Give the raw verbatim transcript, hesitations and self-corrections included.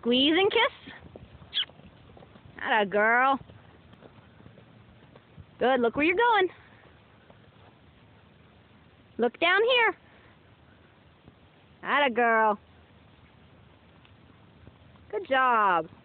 Squeeze and kiss. Atta girl. Good, look where you're going. Look down here. Atta girl. Good job.